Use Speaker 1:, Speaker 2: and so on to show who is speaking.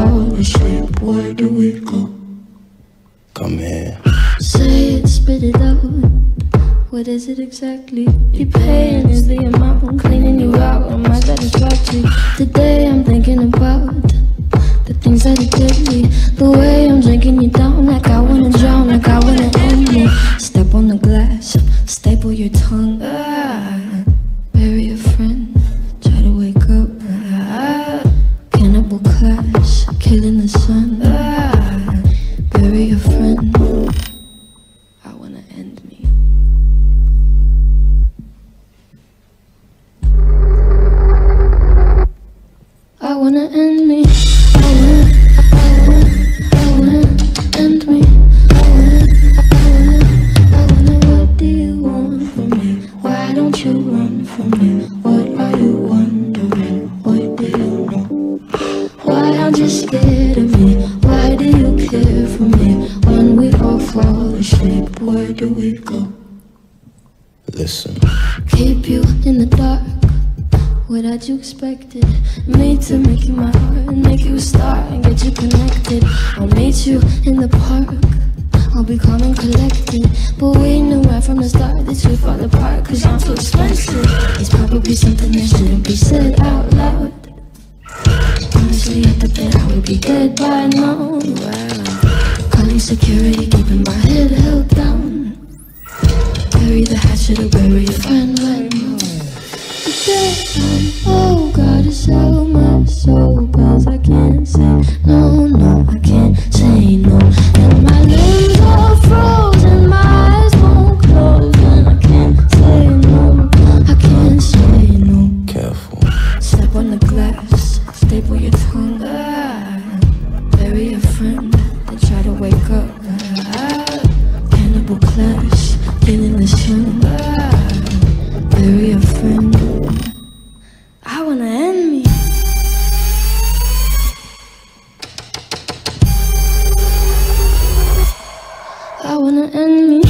Speaker 1: fall asleep, where do we go?
Speaker 2: Come here.
Speaker 1: Say it, spit it out. What is it exactly? You paying is the amount, cleaning you out. Am I satisfactory? Today I'm thinking about the things that you did me. The way I'm drinking you down, like I wanna drown, like I wanna end me. Step on the glass, staple your tongue. Bury a friend, try to wake up. Cannibal clash, killing the sun. Bury a friend, I wanna end me. I wanna end me. I wanna end me. What do you want from me? Why don't you run from me? What are you wondering? What do you know? Why aren't you scared of me? Why do you care for me? When we all fall asleep, where do we go?
Speaker 2: Listen.
Speaker 1: Keep you in the dark. What had you expected? Me to make you my heart and make you a star and get you connected. I'll meet you in the park. I'll be calm and collected. But we knew right from the start that we'd fall apart, cause I'm too expensive. It's probably something that shouldn't be said out loud. Honestly, at the bed I would be dead by now. Calling security, keeping my head held down. Bury the hatchet or bury a friend right now. Oh, gotta sell my soul, cause I can't say no, no, I can't say no. And my limbs are frozen, my eyes won't close, and I can't say no, I can't say no.
Speaker 2: Careful.
Speaker 1: Step on the glass, staple your tongue. Bury a friend, then try to wake up. Cannibal clash, killing the sun. Bury a friend, I wanna end me. I wanna end me.